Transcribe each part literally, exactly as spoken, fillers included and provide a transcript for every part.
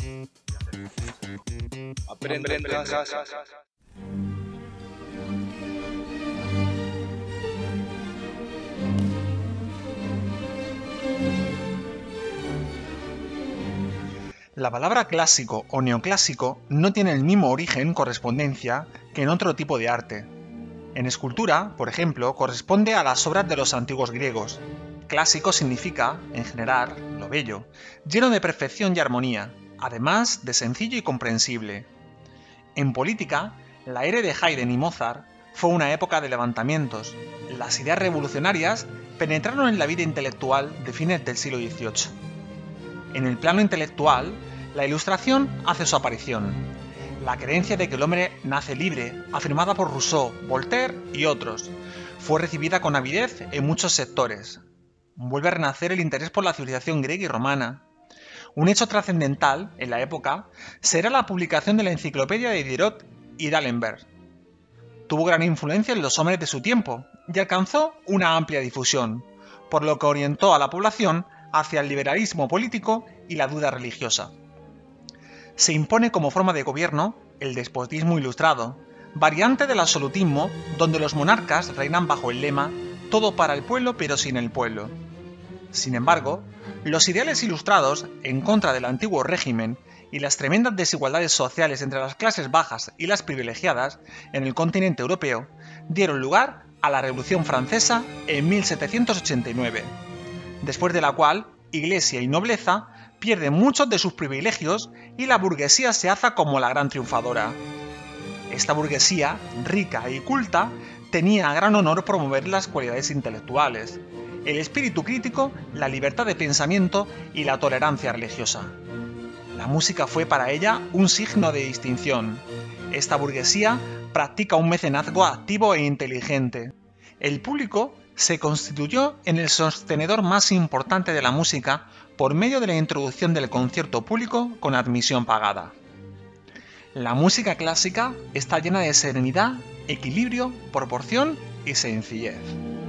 Aprende en casa. La palabra clásico o neoclásico no tiene el mismo origen correspondencia que en otro tipo de arte. En escultura, por ejemplo, corresponde a las obras de los antiguos griegos. Clásico significa, en general, lo bello, lleno de perfección y armonía, además de sencillo y comprensible. En política, la era de Haydn y Mozart fue una época de levantamientos. Las ideas revolucionarias penetraron en la vida intelectual de fines del siglo dieciocho. En el plano intelectual, la Ilustración hace su aparición. La creencia de que el hombre nace libre, afirmada por Rousseau, Voltaire y otros, fue recibida con avidez en muchos sectores. Vuelve a renacer el interés por la civilización griega y romana. Un hecho trascendental, en la época, será la publicación de la enciclopedia de Diderot y d'Alembert. Tuvo gran influencia en los hombres de su tiempo y alcanzó una amplia difusión, por lo que orientó a la población hacia el liberalismo político y la duda religiosa. Se impone como forma de gobierno el despotismo ilustrado, variante del absolutismo donde los monarcas reinan bajo el lema «todo para el pueblo pero sin el pueblo». Sin embargo, los ideales ilustrados, en contra del antiguo régimen y las tremendas desigualdades sociales entre las clases bajas y las privilegiadas en el continente europeo, dieron lugar a la Revolución Francesa en mil setecientos ochenta y nueve. Después de la cual, Iglesia y nobleza pierden muchos de sus privilegios y la burguesía se alza como la gran triunfadora. Esta burguesía, rica y culta, tenía a gran honor promover las cualidades intelectuales, el espíritu crítico, la libertad de pensamiento y la tolerancia religiosa. La música fue para ella un signo de distinción. Esta burguesía practica un mecenazgo activo e inteligente. El público se constituyó en el sostenedor más importante de la música por medio de la introducción del concierto público con admisión pagada. La música clásica está llena de serenidad, equilibrio, proporción y sencillez.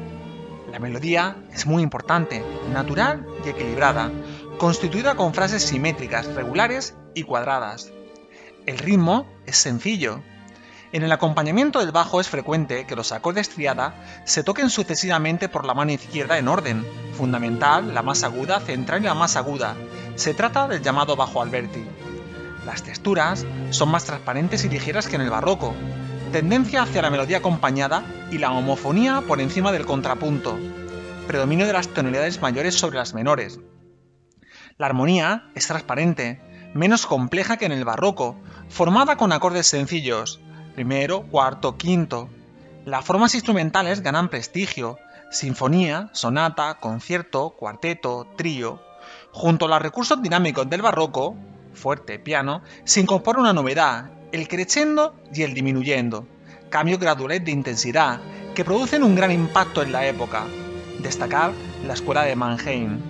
La melodía es muy importante, natural y equilibrada, constituida con frases simétricas, regulares y cuadradas. El ritmo es sencillo. En el acompañamiento del bajo es frecuente que los acordes triada se toquen sucesivamente por la mano izquierda en orden, fundamental, la más aguda, central y la más aguda. Se trata del llamado bajo Alberti. Las texturas son más transparentes y ligeras que en el barroco, tendencia hacia la melodía acompañada y la homofonía por encima del contrapunto, predominio de las tonalidades mayores sobre las menores. La armonía es transparente, menos compleja que en el barroco, formada con acordes sencillos, primero, cuarto, quinto. Las formas instrumentales ganan prestigio, sinfonía, sonata, concierto, cuarteto, trío. Junto a los recursos dinámicos del barroco, fuerte, piano, se incorpora una novedad, el crescendo y el disminuyendo, cambios graduales de intensidad que producen un gran impacto en la época. Destacar la escuela de Mannheim.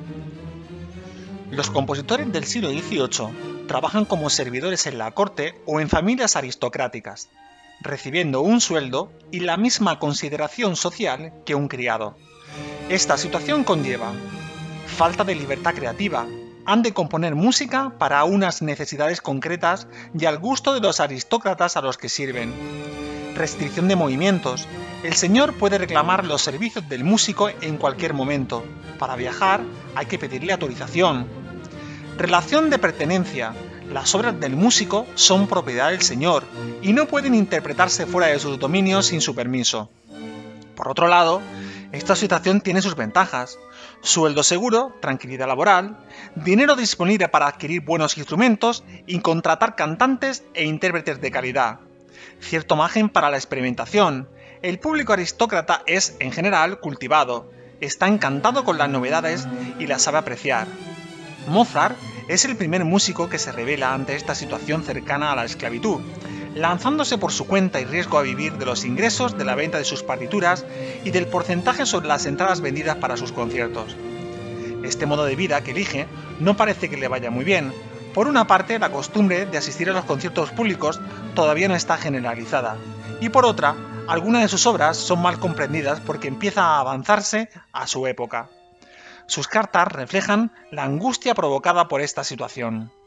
Los compositores del siglo dieciocho trabajan como servidores en la corte o en familias aristocráticas, recibiendo un sueldo y la misma consideración social que un criado. Esta situación conlleva falta de libertad creativa, han de componer música para unas necesidades concretas y al gusto de los aristócratas a los que sirven. Restricción de movimientos, el señor puede reclamar los servicios del músico en cualquier momento. Para viajar hay que pedirle autorización. Relación de pertenencia, las obras del músico son propiedad del señor y no pueden interpretarse fuera de sus dominios sin su permiso. Por otro lado, esta situación tiene sus ventajas: sueldo seguro, tranquilidad laboral, dinero disponible para adquirir buenos instrumentos y contratar cantantes e intérpretes de calidad, cierto margen para la experimentación. El público aristócrata es, en general, cultivado, está encantado con las novedades y las sabe apreciar. Mozart es el primer músico que se revela ante esta situación cercana a la esclavitud, lanzándose por su cuenta y riesgo a vivir de los ingresos de la venta de sus partituras y del porcentaje sobre las entradas vendidas para sus conciertos. Este modo de vida que elige no parece que le vaya muy bien. Por una parte, la costumbre de asistir a los conciertos públicos todavía no está generalizada, y por otra, algunas de sus obras son mal comprendidas porque empieza a avanzarse a su época. Sus cartas reflejan la angustia provocada por esta situación.